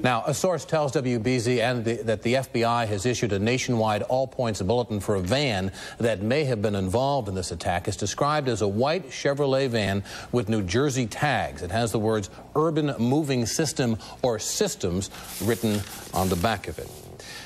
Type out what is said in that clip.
Now, a source tells WBZ that the FBI has issued a nationwide all-points bulletin for a van that may have been involved in this attack. It's described as a white Chevrolet van with New Jersey tags. It has the words Urban Moving System or Systems written on the back of it.